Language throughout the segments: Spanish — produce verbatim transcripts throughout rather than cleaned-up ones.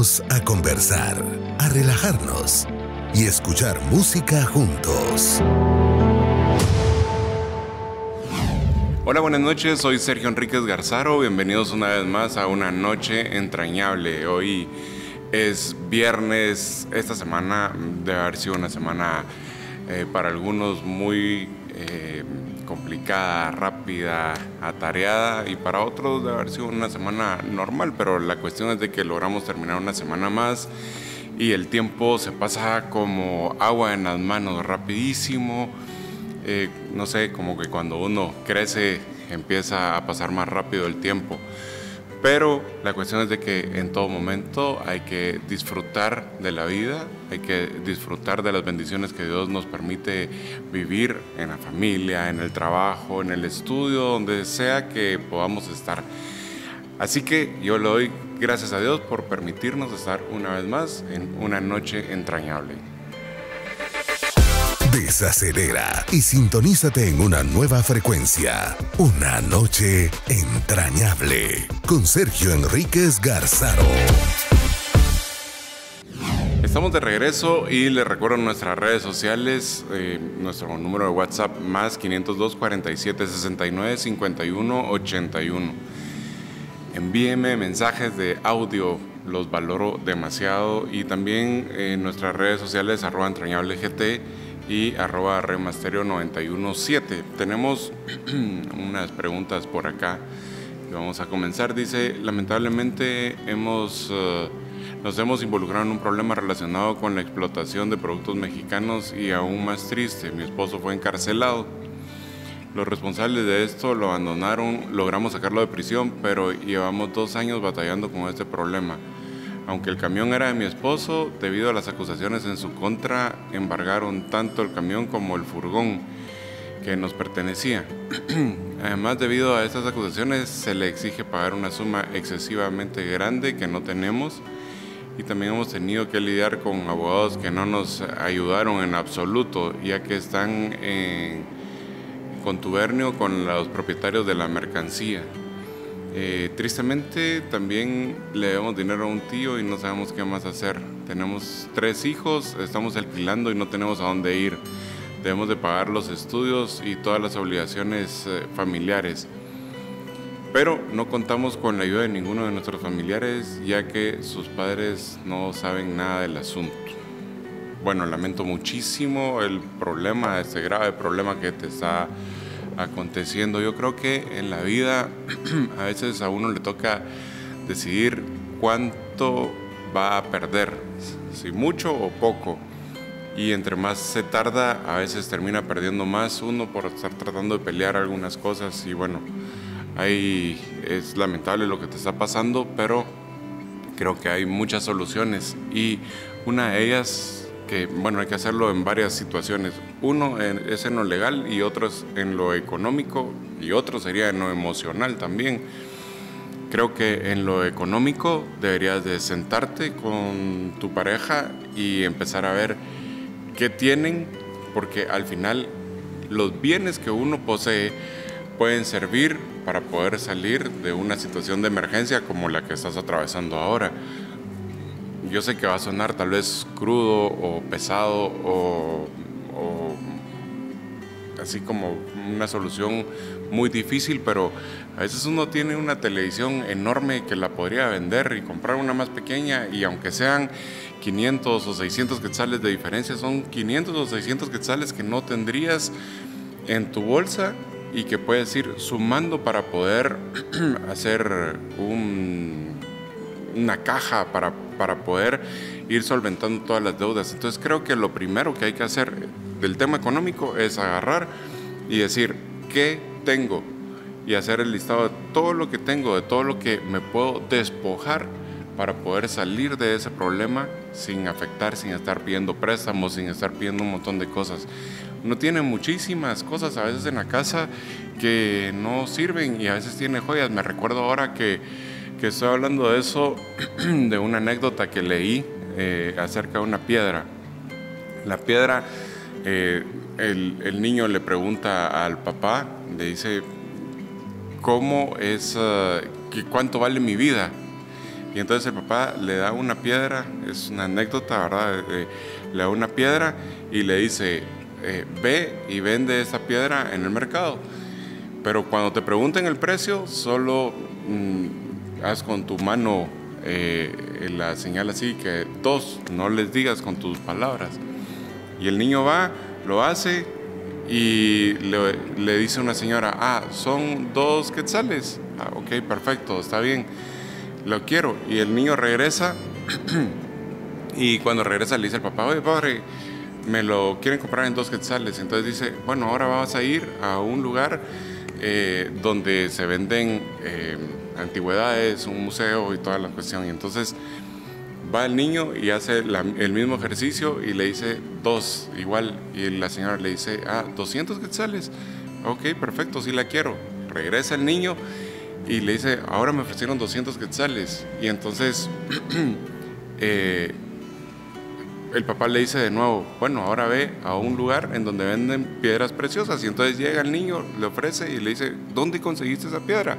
invitamos a conversar, a relajarnos y escuchar música juntos. Hola, buenas noches, soy Sergio Enríquez Garzaro, bienvenidos una vez más a una noche entrañable. Hoy es viernes, esta semana debe haber sido una semana eh, para algunos muy eh, complicada, rápida, atareada, y para otros debe haber sido una semana normal, pero la cuestión es de que logramos terminar una semana más y el tiempo se pasa como agua en las manos, rapidísimo. Eh, no sé, como que cuando uno crece empieza a pasar más rápido el tiempo, pero la cuestión es de que en todo momento hay que disfrutar de la vida, hay que disfrutar de las bendiciones que Dios nos permite vivir en la familia, en el trabajo, en el estudio, donde sea que podamos estar. Así que yo le doy gracias a Dios por permitirnos estar una vez más en una noche entrañable. Desacelera y sintonízate en una nueva frecuencia. Una noche entrañable con Sergio Enríquez Garzaro. Estamos de regreso y les recuerdo nuestras redes sociales, eh, nuestro número de WhatsApp más quinientos dos, cuarenta y siete, sesenta y nueve, cincuenta y uno, ochenta y uno. Envíeme mensajes de audio, los valoro demasiado, y también en eh, nuestras redes sociales arroba entrañable gt y arroba remasterio noventa y uno siete. Tenemos unas preguntas por acá que vamos a comenzar. Dice: lamentablemente hemos, uh, nos hemos involucrado en un problema relacionado con la explotación de productos mexicanos, y aún más triste, mi esposo fue encarcelado. Los responsables de esto lo abandonaron, logramos sacarlo de prisión, pero llevamos dos años batallando con este problema. Aunque el camión era de mi esposo, debido a las acusaciones en su contra, embargaron tanto el camión como el furgón que nos pertenecía. Además, debido a estas acusaciones, se le exige pagar una suma excesivamente grande que no tenemos, y también hemos tenido que lidiar con abogados que no nos ayudaron en absoluto, ya que están en contubernio con los propietarios de la mercancía. Eh, tristemente también le debemos dinero a un tío y no sabemos qué más hacer. Tenemos tres hijos, estamos alquilando y no tenemos a dónde ir. Debemos de pagar los estudios y todas las obligaciones eh, familiares, pero no contamos con la ayuda de ninguno de nuestros familiares, ya que sus padres no saben nada del asunto. Bueno, lamento muchísimo el problema, este grave problema que te está aconteciendo. Yo creo que en la vida a veces a uno le toca decidir cuánto va a perder, si mucho o poco, y entre más se tarda, a veces termina perdiendo más uno por estar tratando de pelear algunas cosas. Y bueno, ahí es lamentable lo que te está pasando, pero creo que hay muchas soluciones, y una de ellas, que bueno, hay que hacerlo en varias situaciones. Uno es en lo legal y otro es en lo económico, y otro sería en lo emocional también. Creo que en lo económico deberías de sentarte con tu pareja y empezar a ver qué tienen, porque al final los bienes que uno posee pueden servir para poder salir de una situación de emergencia como la que estás atravesando ahora. Yo sé que va a sonar tal vez crudo o pesado o, o así como una solución muy difícil, pero a veces uno tiene una televisión enorme que la podría vender y comprar una más pequeña, y aunque sean quinientos o seiscientos quetzales de diferencia, son quinientos o seiscientos quetzales que no tendrías en tu bolsa y que puedes ir sumando para poder hacer un, una caja para, para poder ir solventando todas las deudas. Entonces creo que lo primero que hay que hacer del tema económico es agarrar y decir qué tengo, y hacer el listado de todo lo que tengo, de todo lo que me puedo despojar para poder salir de ese problema sin afectar, sin estar pidiendo préstamos, sin estar pidiendo un montón de cosas. Uno tiene muchísimas cosas a veces en la casa que no sirven, y a veces tiene joyas. Me recuerdo ahora que, que estoy hablando de eso, de una anécdota que leí eh, acerca de una piedra. La piedra, eh, el, el niño le pregunta al papá, le dice: ¿cómo es, uh, que, cuánto vale mi vida? Y entonces el papá le da una piedra, es una anécdota, ¿verdad? Eh, le da una piedra y le dice, eh, ve y vende esa piedra en el mercado. Pero cuando te pregunten el precio, solo mmm, haz con tu mano eh, la señal así, que dos, no les digas con tus palabras. Y el niño va, lo hace y le, le dice a una señora, ah, son dos quetzales. Ah, ok, perfecto, está bien, lo quiero. Y el niño regresa y cuando regresa le dice al papá, oye, padre, me lo quieren comprar en dos quetzales. Entonces dice, bueno, ahora vas a ir a un lugar eh, donde se venden eh, antigüedades, un museo y toda la cuestión. Y entonces va el niño y hace la, el mismo ejercicio y le dice dos, igual. Y la señora le dice, ah, doscientos quetzales. Ok, perfecto, sí la quiero. Regresa el niño y le dice, ahora me ofrecieron doscientos quetzales. Y entonces eh, el papá le dice de nuevo, bueno, ahora ve a un lugar en donde venden piedras preciosas. Y entonces llega el niño, le ofrece y le dice, ¿dónde conseguiste esa piedra?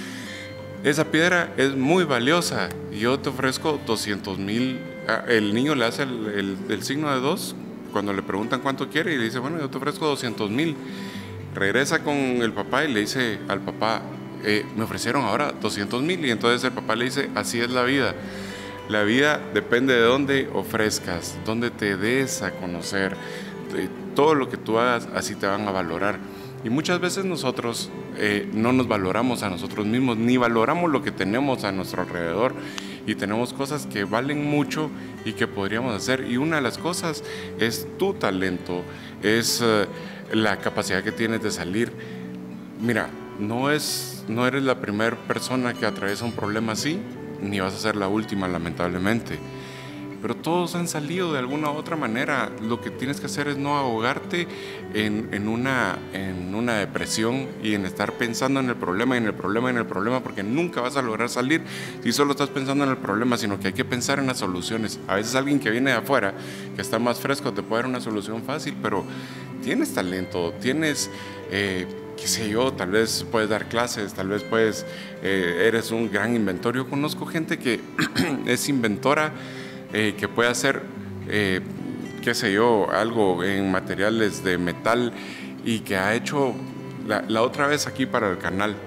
Esa piedra es muy valiosa, yo te ofrezco doscientos mil. El niño le hace el, el, el signo de dos cuando le preguntan cuánto quiere y le dice, bueno, yo te ofrezco doscientos mil. Regresa con el papá y le dice al papá, eh, me ofrecieron ahora doscientos mil. Y entonces el papá le dice, así es la vida. La vida depende de dónde ofrezcas, dónde te des a conocer. De todo lo que tú hagas, así te van a valorar. Y muchas veces nosotros eh, no nos valoramos a nosotros mismos, ni valoramos lo que tenemos a nuestro alrededor. Y tenemos cosas que valen mucho y que podríamos hacer. Y una de las cosas es tu talento, es eh, la capacidad que tienes de salir. Mira, no, es, no eres la primera persona que atraviesa un problema así, ni vas a ser la última, lamentablemente. Pero todos han salido de alguna u otra manera. Lo que tienes que hacer es no ahogarte en, en, una, en una depresión y en estar pensando en el problema, en el problema, en el problema, porque nunca vas a lograr salir si solo estás pensando en el problema, sino que hay que pensar en las soluciones. A veces alguien que viene de afuera, que está más fresco, te puede dar una solución fácil, pero tienes talento, tienes... Eh, qué sé yo, tal vez puedes dar clases, tal vez puedes, eh, eres un gran inventor. Yo conozco gente que es inventora, eh, que puede hacer, eh, qué sé yo, algo en materiales de metal y que ha hecho, la, la otra vez aquí para el canal,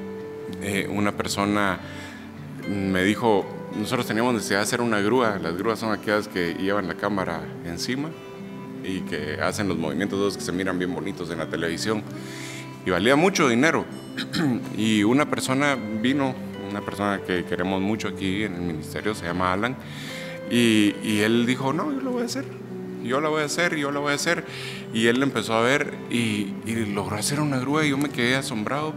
eh, una persona me dijo, nosotros teníamos necesidad de hacer una grúa. Las grúas son aquellas que llevan la cámara encima y que hacen los movimientos esos que se miran bien bonitos en la televisión. Y valía mucho dinero. Y una persona vino, una persona que queremos mucho aquí en el ministerio, se llama Alan, y, y él dijo, no, yo lo voy a hacer, yo la voy a hacer, yo la voy a hacer. Y él empezó a ver y, y logró hacer una grúa y yo me quedé asombrado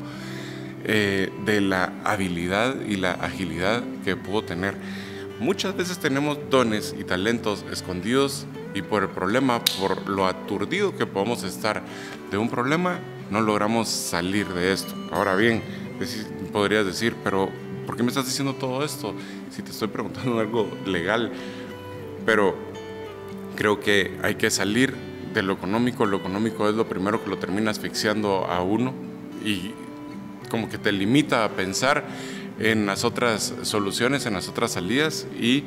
eh, de la habilidad y la agilidad que pudo tener. Muchas veces tenemos dones y talentos escondidos y por el problema, por lo aturdido que podemos estar de un problema, no logramos salir de esto. Ahora bien, podrías decir, pero ¿por qué me estás diciendo todo esto? Si te estoy preguntando algo legal. Pero creo que hay que salir de lo económico. Lo económico es lo primero que lo termina asfixiando a uno y como que te limita a pensar en las otras soluciones, en las otras salidas, y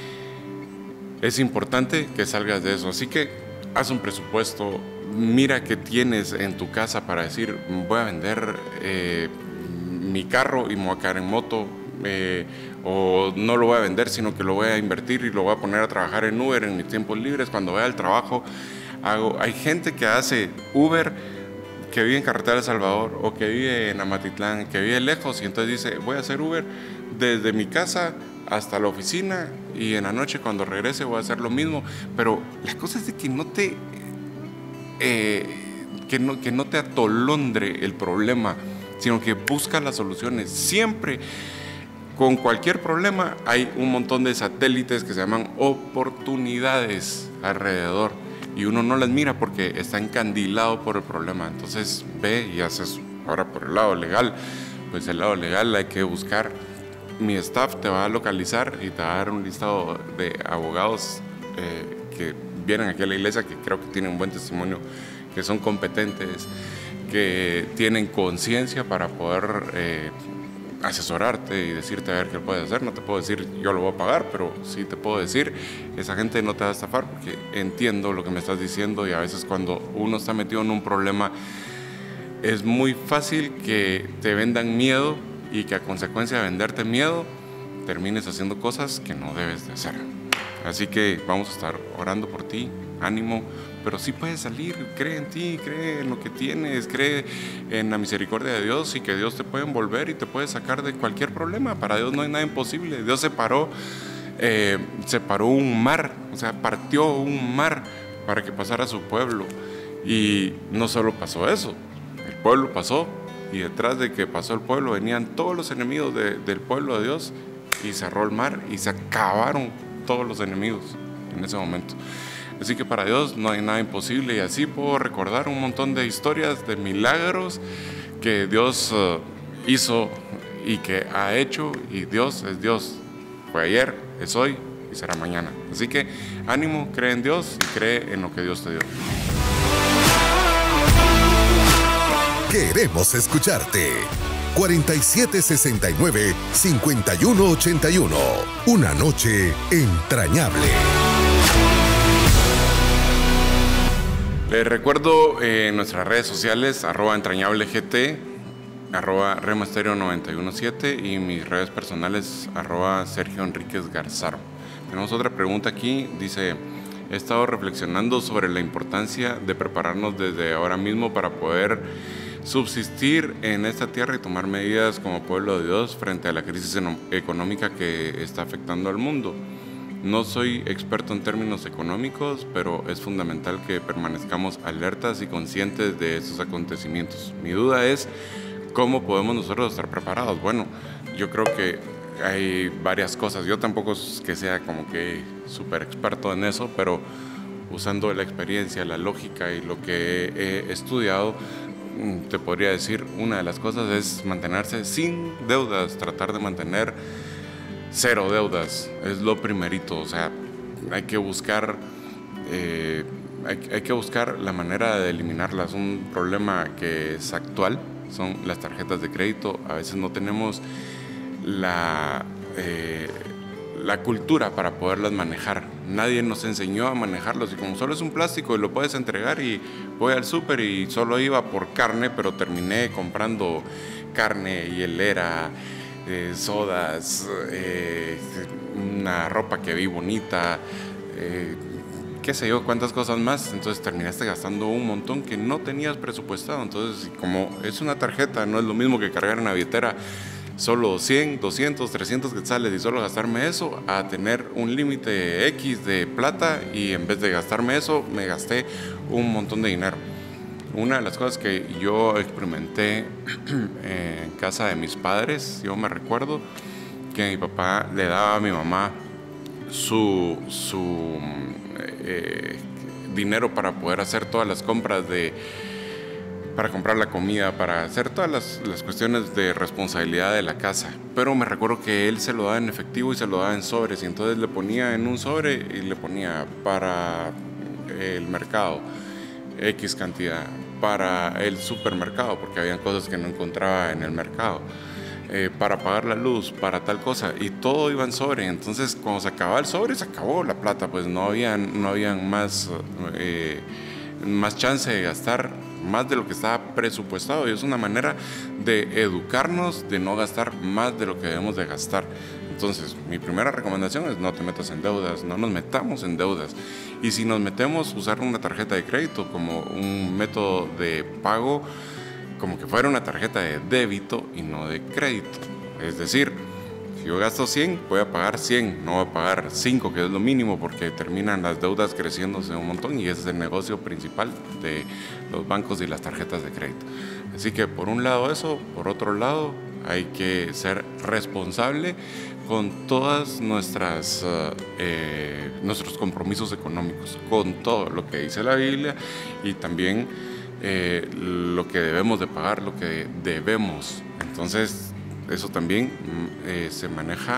es importante que salgas de eso. Así que haz un presupuesto, mira qué tienes en tu casa para decir, voy a vender eh, mi carro y me voy a quedar en moto, eh, o no lo voy a vender, sino que lo voy a invertir y lo voy a poner a trabajar en Uber en mis tiempos libres. Cuando vaya al trabajo, hago, hay gente que hace Uber que vive en Carretera de El Salvador o que vive en Amatitlán, que vive lejos, y entonces dice, voy a hacer Uber desde mi casa hasta la oficina y en la noche cuando regrese voy a hacer lo mismo. Pero la cosa es de que no te eh, que no, que no te atolondre el problema, sino que busca las soluciones. Siempre, con cualquier problema, hay un montón de satélites que se llaman oportunidades alrededor y uno no las mira porque está encandilado por el problema. Entonces ve y haces. Ahora, por el lado legal, pues el lado legal hay que buscar. Mi staff te va a localizar y te va a dar un listado de abogados eh, que vienen aquí a la iglesia, que creo que tienen un buen testimonio, que son competentes, que tienen conciencia para poder eh, asesorarte y decirte a ver qué puedes hacer. No te puedo decir yo lo voy a pagar, pero sí te puedo decir, esa gente no te va a estafar, porque entiendo lo que me estás diciendo, y a veces cuando uno está metido en un problema es muy fácil que te vendan miedo y que a consecuencia de venderte miedo termines haciendo cosas que no debes de hacer. Así que vamos a estar orando por ti, ánimo, pero sí puedes salir, cree en ti, cree en lo que tienes, cree en la misericordia de Dios y que Dios te puede envolver y te puede sacar de cualquier problema. Para Dios no hay nada imposible. Dios separó, eh, separó un mar, o sea, partió un mar para que pasara su pueblo. Y no solo pasó eso, el pueblo pasó, y detrás de que pasó el pueblo venían todos los enemigos de, del pueblo de Dios, y cerró el mar y se acabaron todos los enemigos en ese momento. Así que para Dios no hay nada imposible, y así puedo recordar un montón de historias de milagros que Dios uh, hizo y que ha hecho, y Dios es Dios. Fue ayer, es hoy y será mañana. Así que ánimo, cree en Dios y cree en lo que Dios te dio. Queremos escucharte. cuarenta y siete sesenta y nueve, cincuenta y uno ochenta y uno. Una noche entrañable. Les recuerdo en eh, nuestras redes sociales, arroba entrañablegt, arroba remasterio noventa y uno siete, y mis redes personales, arroba Sergio Enríquez Garzaro. Tenemos otra pregunta aquí, dice: he estado reflexionando sobre la importancia de prepararnos desde ahora mismo para poder subsistir en esta tierra y tomar medidas como pueblo de Dios frente a la crisis económica que está afectando al mundo. No soy experto en términos económicos, pero es fundamental que permanezcamos alertas y conscientes de estos acontecimientos. Mi duda es, ¿cómo podemos nosotros estar preparados? Bueno, yo creo que hay varias cosas. Yo tampoco es que sea como que súper experto en eso, pero usando la experiencia, la lógica y lo que he estudiado, te podría decir, una de las cosas es mantenerse sin deudas, tratar de mantener cero deudas, es lo primerito. O sea, hay que buscar eh, hay, hay que buscar la manera de eliminarlas. Un problema que es actual son las tarjetas de crédito. A veces no tenemos la eh, la cultura para poderlas manejar. Nadie nos enseñó a manejarlos, y como solo es un plástico y lo puedes entregar, y voy al súper y solo iba por carne, pero terminé comprando carne, hielera, eh, sodas, eh, una ropa que vi bonita, eh, qué sé yo, cuántas cosas más. Entonces terminaste gastando un montón que no tenías presupuestado. Entonces, como es una tarjeta, no es lo mismo que cargar en la billetera solo cien, doscientos, trescientos quetzales y solo gastarme eso, a tener un límite X de plata, y en vez de gastarme eso, me gasté un montón de dinero. Una de las cosas que yo experimenté en casa de mis padres, yo me recuerdo que mi papá le daba a mi mamá su, su eh, dinero para poder hacer todas las compras de para comprar la comida, para hacer todas las, las cuestiones de responsabilidad de la casa. Pero me recuerdo que él se lo daba en efectivo y se lo daba en sobres, y entonces le ponía en un sobre y le ponía para el mercado X cantidad, para el supermercado, porque habían cosas que no encontraba en el mercado, eh, para pagar la luz, para tal cosa, y todo iba en sobre. Entonces cuando se acababa el sobre, se acabó la plata, pues no habían, no habían más, eh, más chance de gastar más de lo que estaba presupuestado, y es una manera de educarnos, de no gastar más de lo que debemos de gastar. Entonces, mi primera recomendación es: no te metas en deudas, no nos metamos en deudas. Y si nos metemos, usar una tarjeta de crédito como un método de pago, como que fuera una tarjeta de débito y no de crédito. Es decir, si yo gasto cien, voy a pagar cien, no voy a pagar cinco, que es lo mínimo, porque terminan las deudas creciéndose un montón, y ese es el negocio principal de los bancos y las tarjetas de crédito. Así que por un lado eso, por otro lado hay que ser responsable con todas nuestras uh, eh, nuestros compromisos económicos, con todo lo que dice la Biblia, y también eh, lo que debemos de pagar, lo que debemos. Entonces eso también eh, se maneja,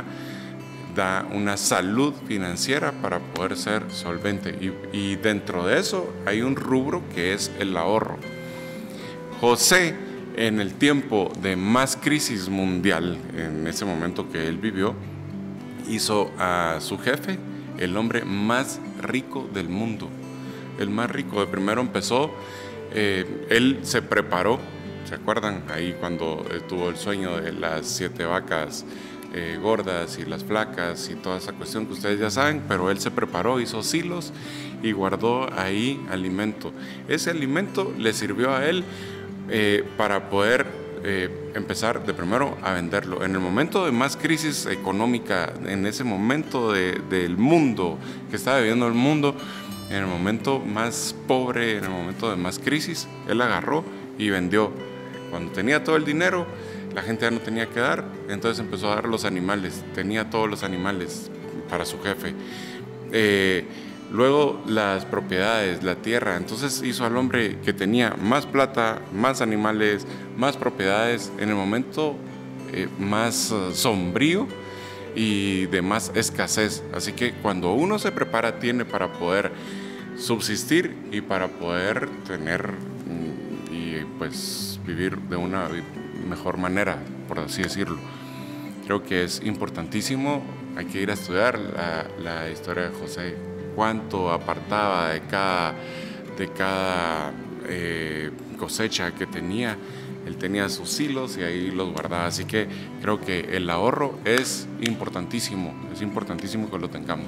da una salud financiera para poder ser solvente, y, y dentro de eso hay un rubro que es el ahorro. José en el tiempo de más crisis mundial, en ese momento que él vivió, hizo a su jefe el hombre más rico del mundo. El más rico. De primero empezó, eh, él se preparó, ¿se acuerdan? Ahí cuando tuvo el sueño de las siete vacas eh, gordas y las flacas y toda esa cuestión que ustedes ya saben, pero él se preparó, hizo silos y guardó ahí alimento. Ese alimento le sirvió a él eh, para poder eh, empezar de primero a venderlo. En el momento de más crisis económica, en ese momento de, del mundo, que estaba viviendo el mundo, en el momento más pobre, en el momento de más crisis, él agarró y vendió. Cuando tenía todo el dinero, la gente ya no tenía que dar, entonces empezó a dar los animales, tenía todos los animales para su jefe. Eh, luego las propiedades, la tierra, entonces hizo al hombre que tenía más plata, más animales, más propiedades, en el momento eh, más uh, sombrío y de más escasez. Así que cuando uno se prepara, tiene para poder subsistir y para poder tener y pues vivir de una mejor manera, por así decirlo. Creo que es importantísimo, hay que ir a estudiar la, la historia de José, cuánto apartaba de cada, de cada eh, cosecha que tenía. Él tenía sus hilos y ahí los guardaba, así que creo que el ahorro es importantísimo, es importantísimo que lo tengamos.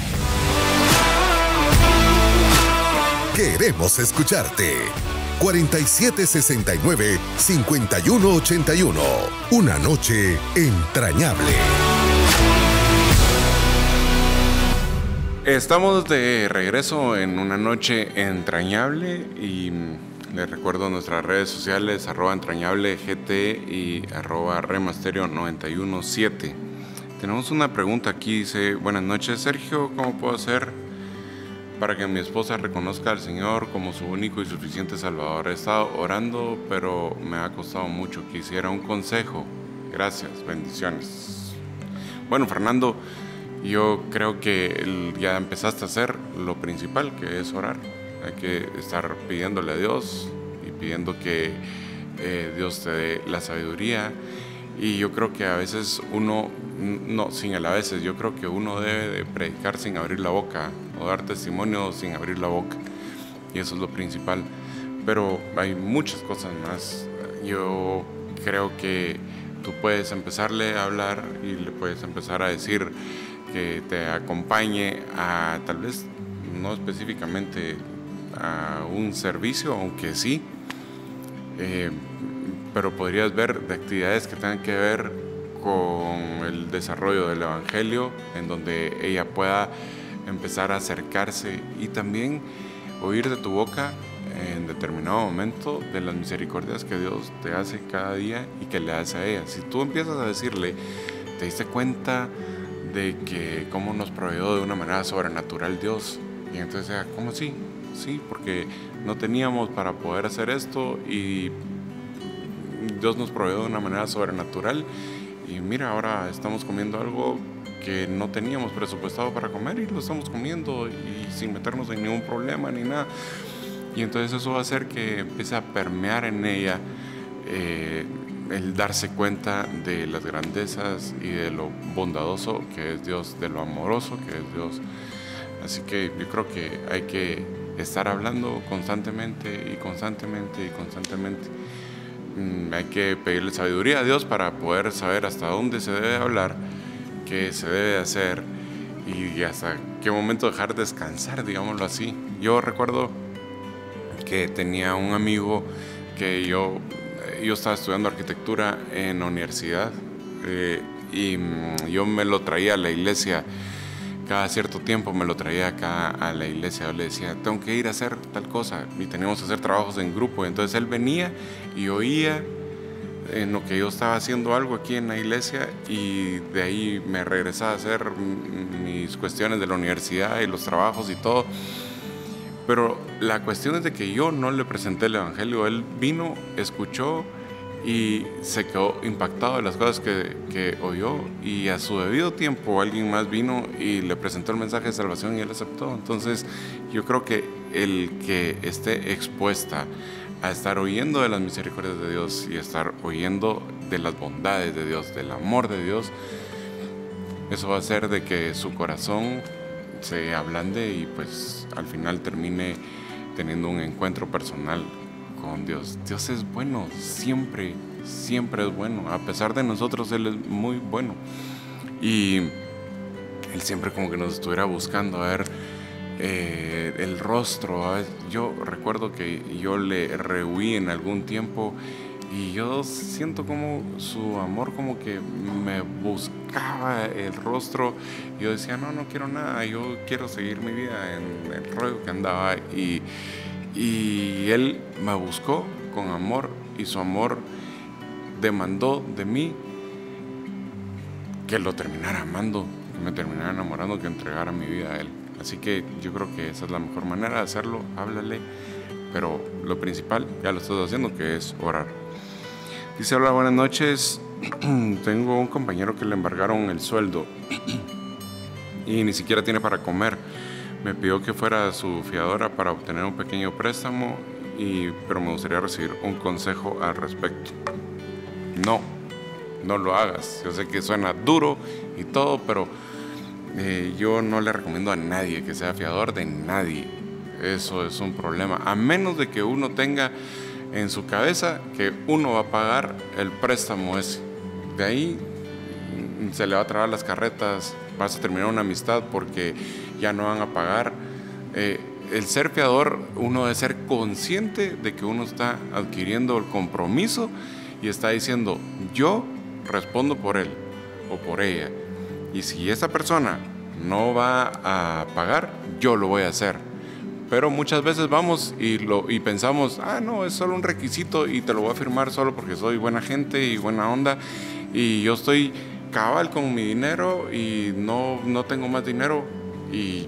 Queremos escucharte. cuarenta y siete sesenta y nueve, cincuenta y uno ochenta y uno. Una noche entrañable. Estamos de regreso en una noche entrañable y les recuerdo nuestras redes sociales, arroba entrañable gt y arroba remasterio noventa y uno siete. Tenemos una pregunta aquí, dice: buenas noches Sergio, ¿cómo puedo hacer para que mi esposa reconozca al Señor como su único y suficiente Salvador? He estado orando, pero me ha costado mucho. Quisiera un consejo. Gracias, bendiciones. Bueno, Fernando, yo creo que ya empezaste a hacer lo principal, que es orar. Hay que estar pidiéndole a Dios y pidiendo que eh, Dios te dé la sabiduría. Y yo creo que a veces uno, no, sin el a veces, yo creo que uno debe de predicar sin abrir la boca o dar testimonio sin abrir la boca. Y eso es lo principal. Pero hay muchas cosas más. Yo creo que tú puedes empezarle a hablar y le puedes empezar a decir que te acompañe a, tal vez no específicamente a un servicio, aunque sí, eh, pero podrías ver de actividades que tengan que ver con el desarrollo del Evangelio, en donde ella pueda empezar a acercarse y también oír de tu boca en determinado momento de las misericordias que Dios te hace cada día y que le hace a ella. Si tú empiezas a decirle, te diste cuenta de que cómo nos proveyó de una manera sobrenatural Dios, y entonces, ¿cómo sí? Sí, porque no teníamos para poder hacer esto y Dios nos proveyó de una manera sobrenatural y mira, ahora estamos comiendo algo que no teníamos presupuestado para comer y lo estamos comiendo y sin meternos en ningún problema ni nada. Y entonces eso va a hacer que empiece a permear en ella eh, el darse cuenta de las grandezas y de lo bondadoso que es Dios, de lo amoroso que es Dios. Así que yo creo que hay que estar hablando constantemente y constantemente y constantemente. Mm, hay que pedirle sabiduría a Dios para poder saber hasta dónde se debe hablar, qué se debe hacer y hasta qué momento dejar descansar, digámoslo así. Yo recuerdo que tenía un amigo que yo, yo estaba estudiando arquitectura en la universidad eh, y yo me lo traía a la iglesia cada cierto tiempo, me lo traía acá a la iglesia. Yo le decía, tengo que ir a hacer tal cosa y teníamos que hacer trabajos en grupo. Entonces él venía y oía en lo que yo estaba haciendo algo aquí en la iglesia y de ahí me regresaba a hacer mis cuestiones de la universidad y los trabajos y todo. Pero la cuestión es de que yo no le presenté el evangelio. Él vino, escuchó y se quedó impactado de las cosas que, que oyó, y a su debido tiempo alguien más vino y le presentó el mensaje de salvación y él aceptó. Entonces yo creo que el que esté expuesta a estar oyendo de las misericordias de Dios y estar oyendo de las bondades de Dios, del amor de Dios, eso va a hacer de que su corazón se ablande y pues al final termine teniendo un encuentro personal con Dios. Dios es bueno, siempre, siempre es bueno. A pesar de nosotros, Él es muy bueno. Y Él siempre como que nos estuviera buscando a ver eh, el rostro. A ver, yo recuerdo que yo le rehuí en algún tiempo y yo siento como su amor como que me buscaba el rostro. Yo decía, no, no quiero nada, yo quiero seguir mi vida en el rollo que andaba. Y, y Él me buscó con amor y su amor demandó de mí que lo terminara amando, que me terminara enamorando, que entregara mi vida a Él. Así que yo creo que esa es la mejor manera de hacerlo. Háblale, pero lo principal ya lo estás haciendo, que es orar. Dice, hola, buenas noches. Tengo un compañero que le embargaron el sueldo y ni siquiera tiene para comer. Me pidió que fuera su fiadora para obtener un pequeño préstamo, y, pero me gustaría recibir un consejo al respecto. No, no lo hagas. Yo sé que suena duro y todo, pero eh, yo no le recomiendo a nadie que sea fiador de nadie. Eso es un problema, a menos de que uno tenga en su cabeza que uno va a pagar el préstamo ese. De ahí se le va a trabar las carretas, vas a terminar una amistad porque ya no van a pagar. Eh, el ser fiador, uno debe ser consciente de que uno está adquiriendo el compromiso y está diciendo, yo respondo por él o por ella, y si esa persona no va a pagar, yo lo voy a hacer. Pero muchas veces vamos y, lo, y pensamos, ah, no, es solo un requisito y te lo voy a firmar solo porque soy buena gente y buena onda y yo estoy cabal con mi dinero y no, no tengo más dinero, y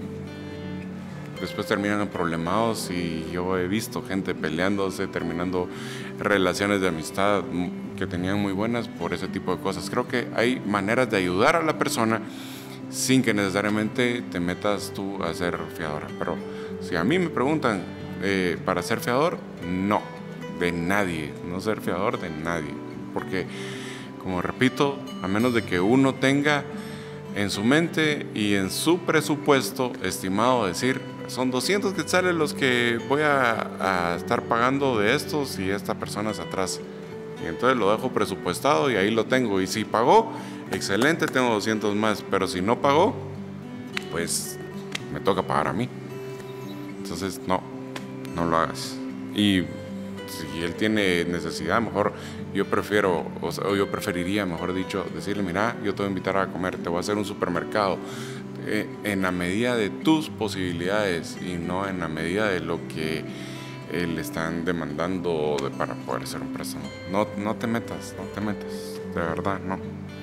después terminan problemados. Y yo he visto gente peleándose, terminando relaciones de amistad que tenían muy buenas por ese tipo de cosas. Creo que hay maneras de ayudar a la persona sin que necesariamente te metas tú a ser fiadora. Pero si a mí me preguntan, eh, ¿para ser fiador? No, de nadie, no ser fiador de nadie. Porque, como repito, a menos de que uno tenga en su mente y en su presupuesto estimado decir, son doscientos quetzales los que voy a, a estar pagando de estos y esta persona es atrás. Y entonces lo dejo presupuestado y ahí lo tengo. Y si pagó, excelente, tengo doscientos más. Pero si no pagó, pues me toca pagar a mí. Entonces, no, no lo hagas. Y si él tiene necesidad, mejor yo prefiero, o, sea, yo preferiría, mejor dicho, decirle, mira, yo te voy a invitar a comer, te voy a hacer un supermercado, eh, en la medida de tus posibilidades y no en la medida de lo que eh, le están demandando de, para poder hacer un préstamo. No, no te metas, no te metas, de verdad, no.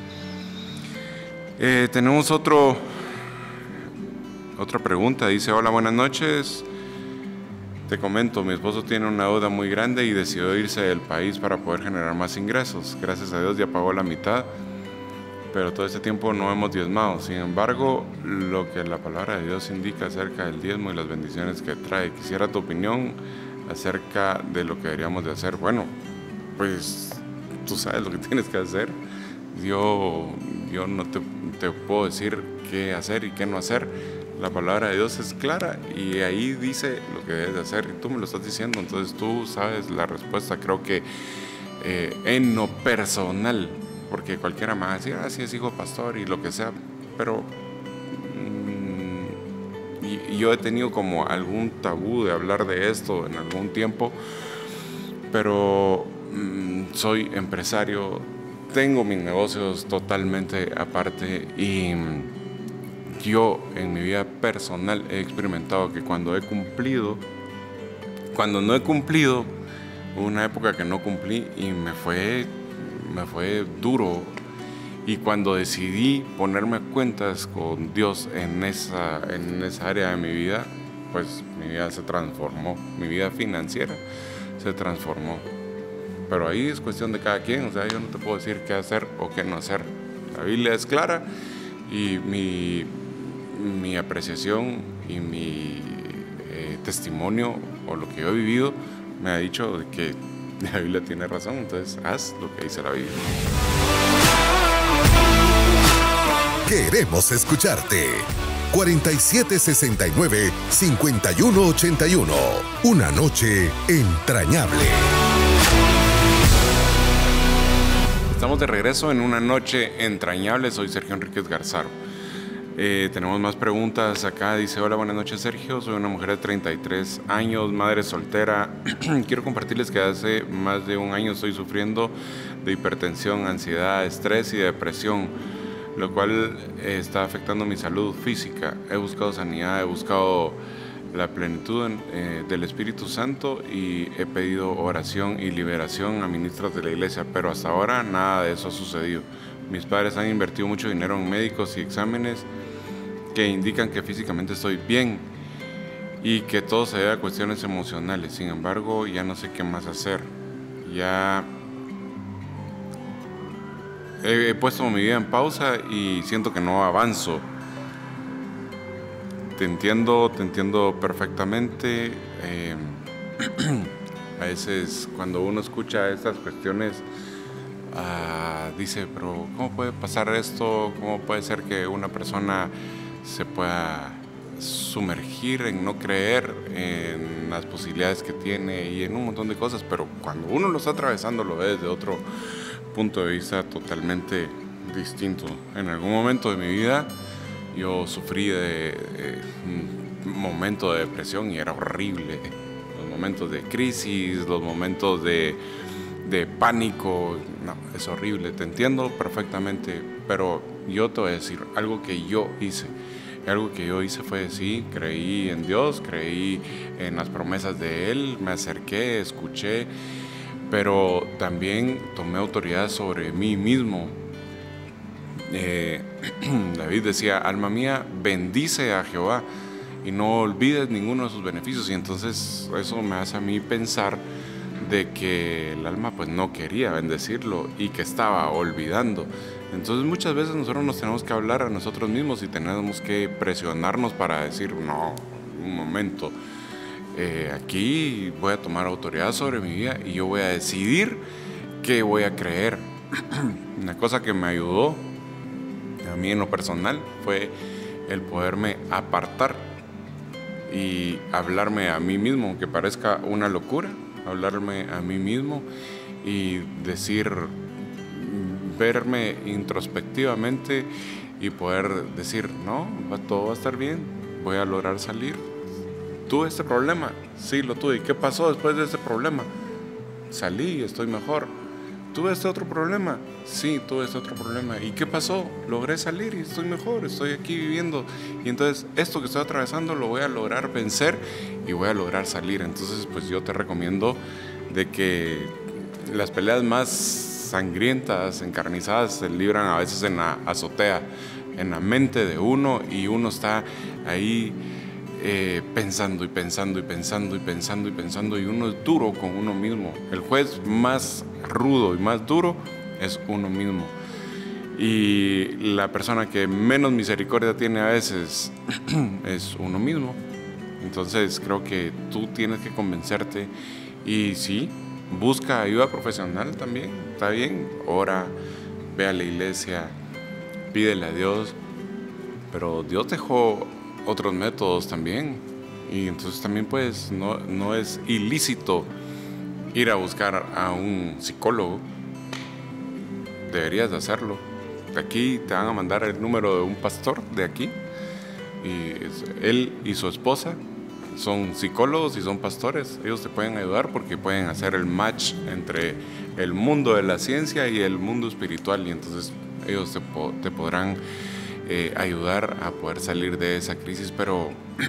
Eh, tenemos otro, otra pregunta, dice, hola, buenas noches. Te comento, mi esposo tiene una deuda muy grande y decidió irse del país para poder generar más ingresos. Gracias a Dios ya pagó la mitad, pero todo este tiempo no hemos diezmado. Sin embargo, lo que la palabra de Dios indica acerca del diezmo y las bendiciones que trae. Quisiera tu opinión acerca de lo que deberíamos de hacer. Bueno, pues tú sabes lo que tienes que hacer. Yo, yo no te, te puedo decir qué hacer y qué no hacer. La palabra de Dios es clara y ahí dice lo que debes de hacer y tú me lo estás diciendo, entonces tú sabes la respuesta. Creo que eh, en lo personal, porque cualquiera me va a decir, ah, sí es hijo de pastor y lo que sea, pero mmm, y, y yo he tenido como algún tabú de hablar de esto en algún tiempo, pero mmm, soy empresario, tengo mis negocios totalmente aparte y yo en mi vida personal he experimentado que cuando he cumplido, cuando no he cumplido, hubo una época que no cumplí y me fue, me fue duro. Y cuando decidí ponerme a cuentas con Dios en esa, en esa área de mi vida, pues mi vida se transformó, mi vida financiera se transformó. Pero ahí es cuestión de cada quien, o sea, yo no te puedo decir qué hacer o qué no hacer. La Biblia es clara y mi... mi apreciación y mi eh, testimonio o lo que yo he vivido me ha dicho de que la Biblia tiene razón, entonces haz lo que dice la Biblia. Queremos escucharte. cuarenta y siete sesenta y nueve, cincuenta y uno ochenta y uno. Una noche entrañable. Estamos de regreso en Una noche entrañable. Soy Sergio Enríquez Garzaro. Eh, tenemos más preguntas acá. Dice: hola, buenas noches, Sergio. Soy una mujer de treinta y tres años, madre soltera. Quiero compartirles que hace más de un año estoy sufriendo de hipertensión, ansiedad, estrés y depresión, lo cual eh, está afectando mi salud física. He buscado sanidad, he buscado la plenitud eh, del Espíritu Santo y he pedido oración y liberación a ministros de la iglesia, pero hasta ahora nada de eso ha sucedido. Mis padres han invertido mucho dinero en médicos y exámenes que indican que físicamente estoy bien y que todo se debe a cuestiones emocionales. Sin embargo, ya no sé qué más hacer. Ya he, he puesto mi vida en pausa y siento que no avanzo. Te entiendo, te entiendo perfectamente. Eh, a veces cuando uno escucha estas cuestiones, uh, dice, pero ¿cómo puede pasar esto? ¿Cómo puede ser que una persona se pueda sumergir en no creer en las posibilidades que tiene y en un montón de cosas? Pero cuando uno lo está atravesando lo ve desde otro punto de vista totalmente distinto. En algún momento de mi vida yo sufrí de, de un momento de depresión y era horrible. Los momentos de crisis, los momentos de, de pánico, no, es horrible. Te entiendo perfectamente, pero yo te voy a decir algo que yo hice. Algo que yo hice fue, sí, creí en Dios, creí en las promesas de Él, me acerqué, escuché, pero también tomé autoridad sobre mí mismo. Eh, David decía: alma mía, bendice a Jehová y no olvides ninguno de sus beneficios. Y entonces eso me hace a mí pensar de que el alma pues no quería bendecirlo y que estaba olvidando. Entonces muchas veces nosotros nos tenemos que hablar a nosotros mismos y tenemos que presionarnos para decir: no, un momento, eh, aquí voy a tomar autoridad sobre mi vida y yo voy a decidir qué voy a creer. Una cosa que me ayudó a mí en lo personal fue el poderme apartar y hablarme a mí mismo, aunque parezca una locura, hablarme a mí mismo y decir, verme introspectivamente y poder decir: no, todo va a estar bien, voy a lograr salir. ¿Tuve este problema? Sí, lo tuve. ¿Y qué pasó después de ese problema? Salí y estoy mejor. ¿Tuve este otro problema? Sí, tuve este otro problema. ¿Y qué pasó? Logré salir y estoy mejor, estoy aquí viviendo. Y entonces esto que estoy atravesando lo voy a lograr vencer y voy a lograr salir. Entonces pues yo te recomiendo de que las peleas más sangrientas, encarnizadas, se libran a veces en la azotea, en la mente de uno, y uno está ahí eh, pensando y pensando y pensando y pensando y pensando y uno es duro con uno mismo. El juez más rudo y más duro es uno mismo, y la persona que menos misericordia tiene a veces es uno mismo. Entonces creo que tú tienes que convencerte y sí, busca ayuda profesional también, está bien, ora, ve a la iglesia, pídele a Dios, pero Dios dejó otros métodos también, y entonces también pues no, no es ilícito ir a buscar a un psicólogo. Deberías de hacerlo. Aquí te van a mandar el número de un pastor de aquí, y él y su esposa son psicólogos y son pastores. Ellos te pueden ayudar porque pueden hacer el match entre el mundo de la ciencia y el mundo espiritual, y entonces ellos te, po- te podrán eh, ayudar a poder salir de esa crisis. Pero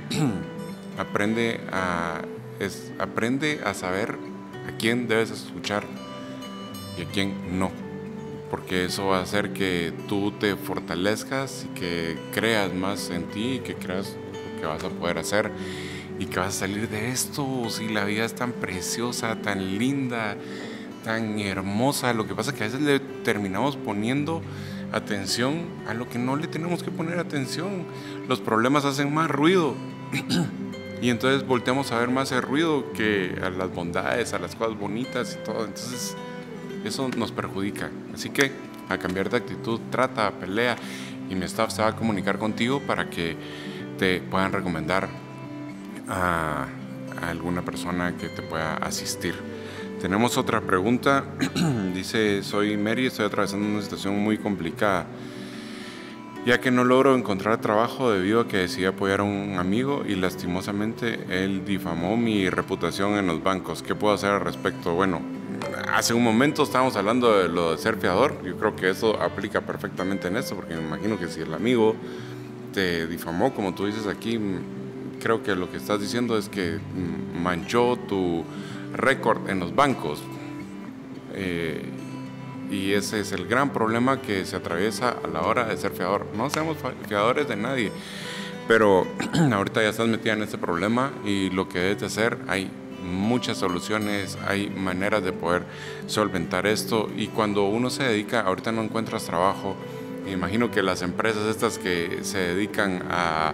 aprende a, es, aprende a saber a quién debes escuchar y a quién no, porque eso va a hacer que tú te fortalezcas y que creas más en ti y que creas lo que vas a poder hacer y que vas a salir de esto. Si la vida es tan preciosa, tan linda, tan hermosa, lo que pasa es que a veces le terminamos poniendo atención a lo que no le tenemos que poner atención. Los problemas hacen más ruido Y entonces volteamos a ver más el ruido que a las bondades, a las cosas bonitas y todo. Entonces eso nos perjudica. Así que a cambiar de actitud, trata, pelea, y mi staff se va a comunicar contigo para que te puedan recomendar a, a alguna persona que te pueda asistir. Tenemos otra pregunta. Dice, soy Mary, estoy atravesando una situación muy complicada, ya que no logro encontrar trabajo debido a que decidí apoyar a un amigo y lastimosamente él difamó mi reputación en los bancos. ¿Qué puedo hacer al respecto? Bueno, hace un momento estábamos hablando de lo de ser fiador. Yo creo que eso aplica perfectamente en esto, porque me imagino que si el amigo te difamó, como tú dices aquí, creo que lo que estás diciendo es que manchó tu récord en los bancos. Eh, Y ese es el gran problema que se atraviesa a la hora de ser fiador. No seamos fiadores de nadie, pero ahorita ya estás metida en este problema y lo que debes de hacer, hay muchas soluciones, hay maneras de poder solventar esto. Y cuando uno se dedica, ahorita no encuentras trabajo, me imagino que las empresas estas que se dedican a,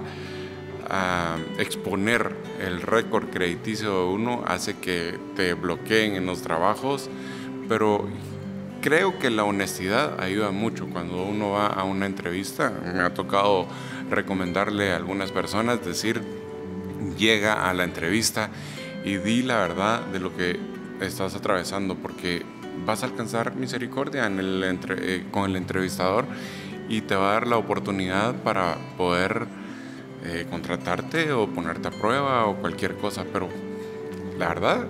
a exponer el récord crediticio de uno hace que te bloqueen en los trabajos, pero creo que la honestidad ayuda mucho. Cuando uno va a una entrevista, me ha tocado recomendarle a algunas personas, decir, llega a la entrevista y di la verdad de lo que estás atravesando, porque vas a alcanzar misericordia en el entre, eh, con el entrevistador, y te va a dar la oportunidad para poder eh, contratarte o ponerte a prueba o cualquier cosa, pero la verdad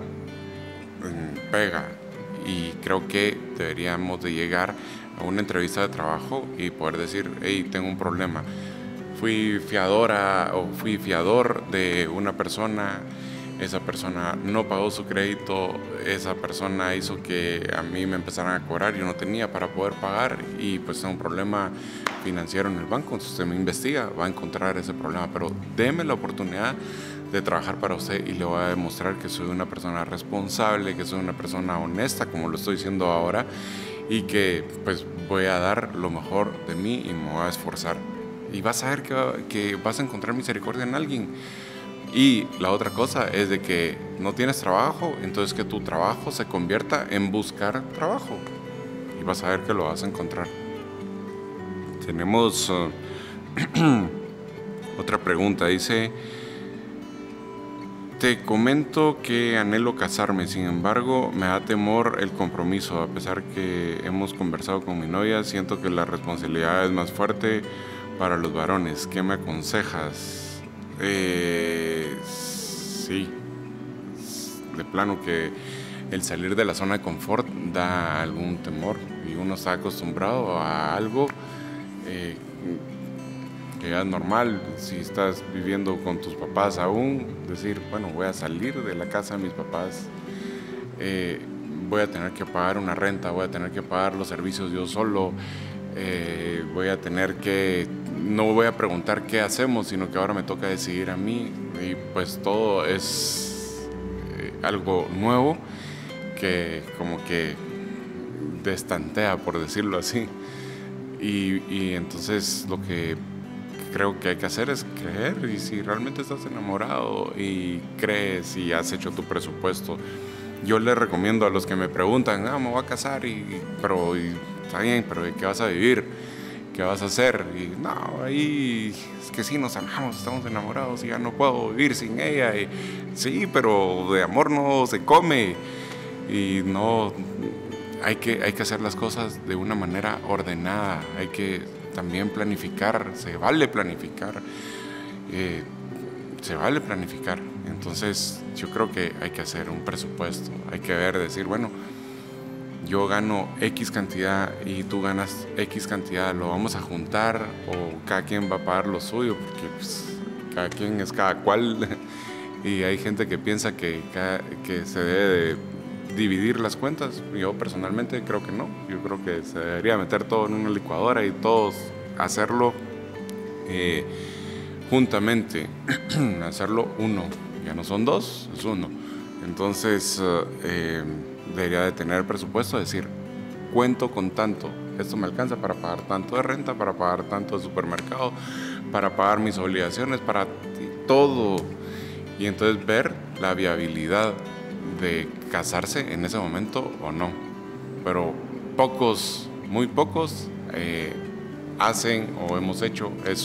pega. Y creo que deberíamos de llegar a una entrevista de trabajo y poder decir, hey, tengo un problema. Fui fiadora o fui fiador de una persona, esa persona no pagó su crédito, esa persona hizo que a mí me empezaran a cobrar, yo no tenía para poder pagar y pues tengo un problema financiero en el banco. Entonces usted me investiga, va a encontrar ese problema, pero déme la oportunidad de trabajar para usted y le voy a demostrar que soy una persona responsable, que soy una persona honesta, como lo estoy diciendo ahora, y que pues voy a dar lo mejor de mí y me voy a esforzar. Y vas a ver que, que vas a encontrar misericordia en alguien. Y la otra cosa es de que no tienes trabajo, entonces que tu trabajo se convierta en buscar trabajo. Y vas a ver que lo vas a encontrar. Tenemos uh, otra pregunta, dice... Te comento que anhelo casarme, sin embargo me da temor el compromiso. A pesar que hemos conversado con mi novia, siento que la responsabilidad es más fuerte para los varones. ¿Qué me aconsejas? Eh, sí, de plano que el salir de la zona de confort da algún temor y uno está acostumbrado a algo eh, que ya es normal. Si estás viviendo con tus papás aún, decir, bueno, voy a salir de la casa de mis papás, eh, voy a tener que pagar una renta, voy a tener que pagar los servicios yo solo, eh, voy a tener que, no voy a preguntar qué hacemos, sino que ahora me toca decidir a mí, y pues todo es eh, algo nuevo que como que destantea, por decirlo así, y, y entonces lo que creo que hay que hacer es creer. Y si realmente estás enamorado y crees y has hecho tu presupuesto, yo les recomiendo a los que me preguntan, ah, me voy a casar, y, pero y, está bien, pero ¿de qué vas a vivir? ¿Qué vas a hacer? Y no, ahí es que sí nos amamos, estamos enamorados y ya no puedo vivir sin ella. Y, sí, pero de amor no se come. Y no, hay que, hay que hacer las cosas de una manera ordenada, hay que también planificar, se vale planificar, eh, se vale planificar. Entonces yo creo que hay que hacer un presupuesto, hay que ver, decir, bueno, yo gano X cantidad y tú ganas X cantidad, lo vamos a juntar o cada quien va a pagar lo suyo, porque pues, cada quien es cada cual. Y hay gente que piensa que, que se debe de dividir las cuentas. Yo personalmente creo que no. Yo creo que se debería meter todo en una licuadora y todos hacerlo eh, juntamente, hacerlo uno. Ya no son dos, es uno. Entonces eh, debería de tener presupuesto, decir, cuento con tanto, esto me alcanza para pagar tanto de renta, para pagar tanto de supermercado, para pagar mis obligaciones, para todo. y entonces ver la viabilidad de casarse en ese momento o no. Pero pocos, muy pocos eh, hacen o hemos hecho eso.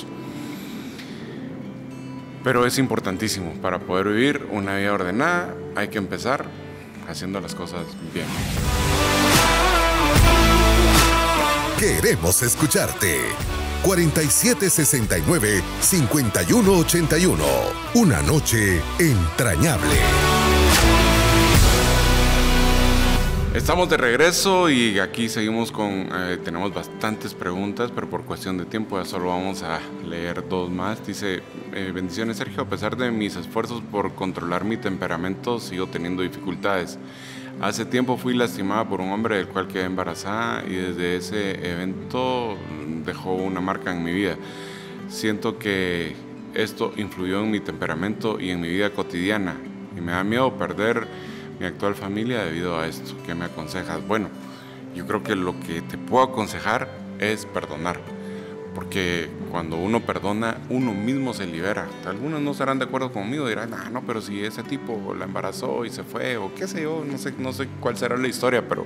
Pero es importantísimo para poder vivir una vida ordenada. Hay que empezar haciendo las cosas bien. Queremos escucharte. cuarenta y siete sesenta y nueve, cincuenta y uno ochenta y uno. Una noche entrañable. Estamos de regreso y aquí seguimos con, eh, tenemos bastantes preguntas, pero por cuestión de tiempo ya solo vamos a leer dos más. Dice, eh, bendiciones Sergio, a pesar de mis esfuerzos por controlar mi temperamento, sigo teniendo dificultades. Hace tiempo fui lastimada por un hombre del cual quedé embarazada y desde ese evento dejó una marca en mi vida. Siento que esto influyó en mi temperamento y en mi vida cotidiana y me da miedo perder mi actual familia debido a esto. ¿Qué me aconsejas? Bueno, yo creo que lo que te puedo aconsejar es perdonar, porque cuando uno perdona, uno mismo se libera. Algunos no estarán de acuerdo conmigo, dirán, ah, no, pero si ese tipo la embarazó y se fue, o qué sé yo, no sé, no sé cuál será la historia, pero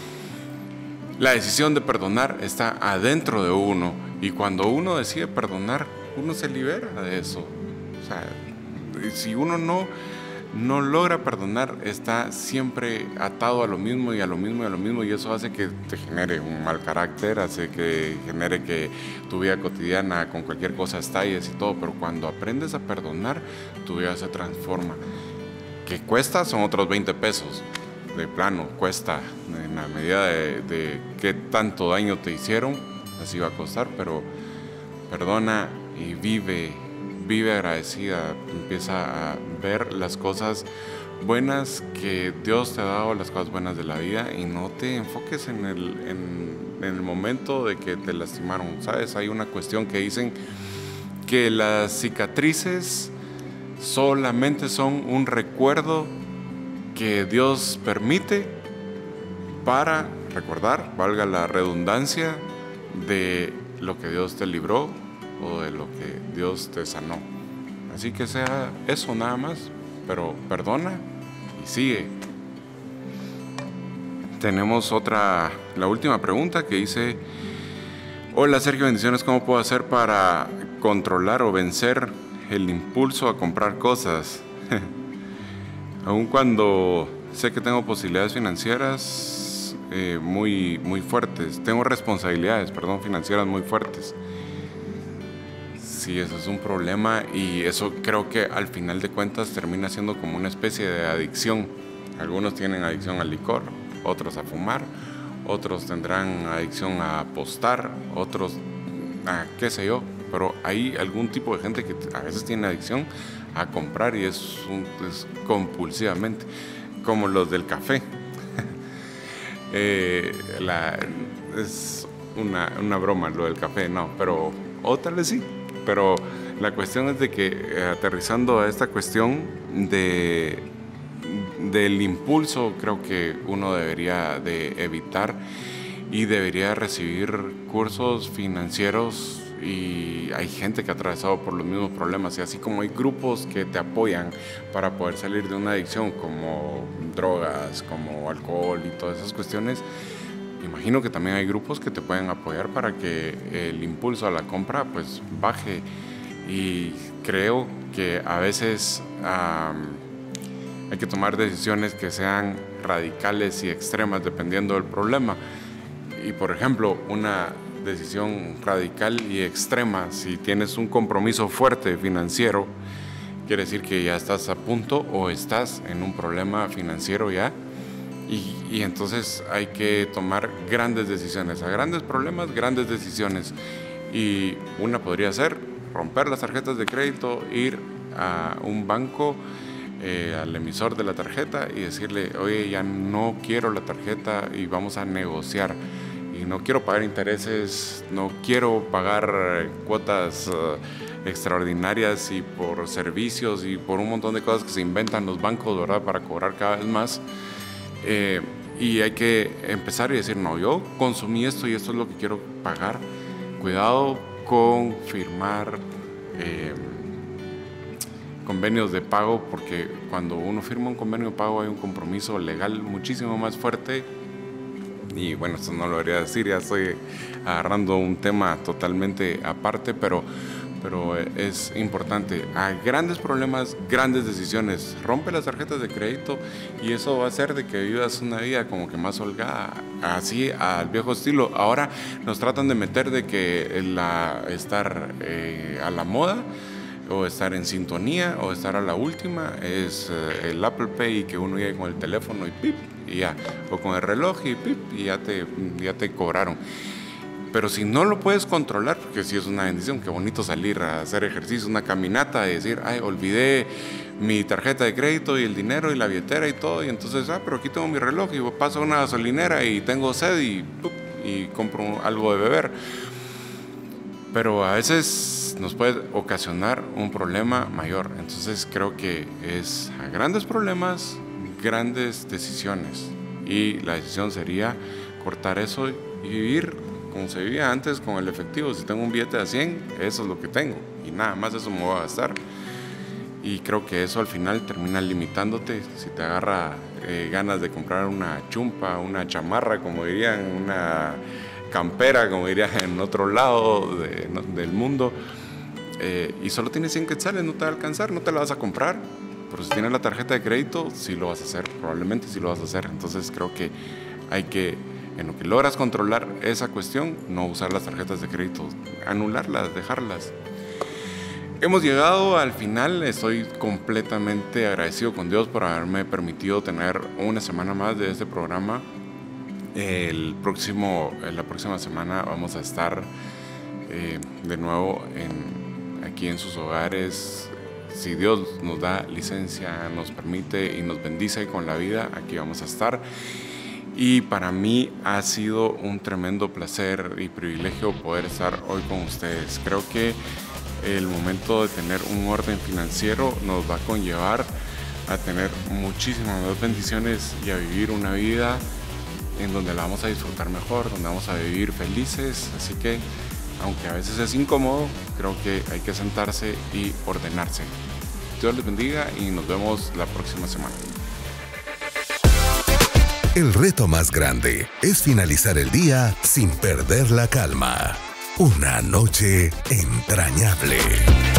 la decisión de perdonar está adentro de uno, y cuando uno decide perdonar, uno se libera de eso. O sea, si uno no... no logra perdonar, está siempre atado a lo mismo y a lo mismo y a lo mismo, y eso hace que te genere un mal carácter, hace que genere que tu vida cotidiana con cualquier cosa estalles y todo. Pero cuando aprendes a perdonar, tu vida se transforma. ¿Qué cuesta? Son otros veinte pesos. De plano, cuesta en la medida de, de qué tanto daño te hicieron, así va a costar, pero perdona y vive. Vive agradecida, empieza a ver las cosas buenas que Dios te ha dado, las cosas buenas de la vida, y no te enfoques en el, en, en el momento de que te lastimaron. ¿Sabes? Hay una cuestión que dicen que las cicatrices solamente son un recuerdo que Dios permite para recordar, valga la redundancia, de lo que Dios te libró o de lo que Dios te sanó. Así que sea eso nada más, pero perdona y sigue. Tenemos otra, la última pregunta que dice, hola Sergio, bendiciones, ¿cómo puedo hacer para controlar o vencer el impulso a comprar cosas? Aun cuando sé que tengo posibilidades financieras eh, muy, muy fuertes, tengo responsabilidades, perdón, financieras muy fuertes. Sí, eso es un problema, y eso creo que al final de cuentas termina siendo como una especie de adicción. Algunos tienen adicción al licor, otros a fumar, otros tendrán adicción a apostar, otros a qué sé yo, pero hay algún tipo de gente que a veces tiene adicción a comprar y es, un, es compulsivamente, como los del café. eh, la, es una, una broma lo del café, no, pero o tal vez sí. Pero la cuestión es de que eh, aterrizando a esta cuestión de, del impulso, creo que uno debería de evitar y debería recibir cursos financieros, y hay gente que ha atravesado por los mismos problemas, y así como hay grupos que te apoyan para poder salir de una adicción como drogas, como alcohol y todas esas cuestiones, imagino que también hay grupos que te pueden apoyar para que el impulso a la compra pues baje. Y creo que a veces um, hay que tomar decisiones que sean radicales y extremas dependiendo del problema. Y por ejemplo, una decisión radical y extrema, si tienes un compromiso fuerte financiero, quiere decir que ya estás a punto o estás en un problema financiero ya. Y, y entonces hay que tomar grandes decisiones, a grandes problemas, grandes decisiones. Y una podría ser romper las tarjetas de crédito, ir a un banco, eh, al emisor de la tarjeta y decirle, oye, ya no quiero la tarjeta y vamos a negociar. Y no quiero pagar intereses, no quiero pagar cuotas uh, extraordinarias y por servicios y por un montón de cosas que se inventan los bancos, ¿verdad?, para cobrar cada vez más. Eh, y hay que empezar y decir, no, yo consumí esto y esto es lo que quiero pagar. Cuidado con firmar eh, convenios de pago, porque cuando uno firma un convenio de pago hay un compromiso legal muchísimo más fuerte. Y bueno, esto no lo debería decir, ya estoy agarrando un tema totalmente aparte, pero, pero es importante. A grandes problemas, grandes decisiones. Rompe las tarjetas de crédito y eso va a hacer de que vivas una vida como que más holgada, así al viejo estilo. Ahora nos tratan de meter de que la, estar eh, a la moda, o estar en sintonía, o estar a la última, es eh, el Apple Pay, y que uno llegue con el teléfono y pip, y ya, o con el reloj y pip, y ya te, ya te cobraron. Pero si no lo puedes controlar, porque sí es una bendición, qué bonito salir a hacer ejercicio, una caminata, y decir, ay, olvidé mi tarjeta de crédito y el dinero y la billetera y todo, y entonces, ah, pero aquí tengo mi reloj, y paso a una gasolinera y tengo sed y, y compro algo de beber. Pero a veces nos puede ocasionar un problema mayor. Entonces creo que es a grandes problemas, grandes decisiones. Y la decisión sería cortar eso y vivir como se vivía antes con el efectivo. Si tengo un billete de cien, eso es lo que tengo. Y nada más eso me voy a gastar. Y creo que eso al final termina limitándote. Si te agarra eh, ganas de comprar una chumpa, una chamarra, como dirían, una campera, como diría en otro lado de, no, del mundo, eh, y solo tienes cien quetzales, no te va a alcanzar, no te la vas a comprar. Pero si tienes la tarjeta de crédito, sí lo vas a hacer, probablemente sí lo vas a hacer. Entonces creo que hay que, en lo que logras controlar esa cuestión, no usar las tarjetas de crédito, anularlas, dejarlas. Hemos llegado al final. Estoy completamente agradecido con Dios por haberme permitido tener una semana más de este programa. El próximo, la próxima semana vamos a estar eh, de nuevo en, aquí en sus hogares. Si Dios nos da licencia, nos permite y nos bendice con la vida, aquí vamos a estar. Y para mí ha sido un tremendo placer y privilegio poder estar hoy con ustedes. Creo que el momento de tener un orden financiero nos va a conllevar a tener muchísimas más bendiciones y a vivir una vida en donde la vamos a disfrutar mejor, donde vamos a vivir felices. Así que, aunque a veces es incómodo, creo que hay que sentarse y ordenarse. Dios les bendiga y nos vemos la próxima semana. El reto más grande es finalizar el día sin perder la calma. Una noche entrañable.